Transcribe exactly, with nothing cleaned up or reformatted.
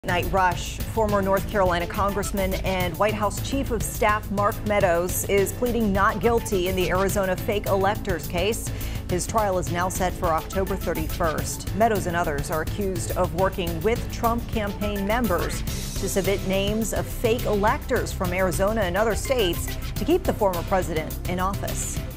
Night rush. Former North Carolina Congressman and White House Chief of Staff Mark Meadows is pleading not guilty in the Arizona fake electors case. His trial is now set for October thirty-first. Meadows and others are accused of working with Trump campaign members to submit names of fake electors from Arizona and other states to keep the former president in office.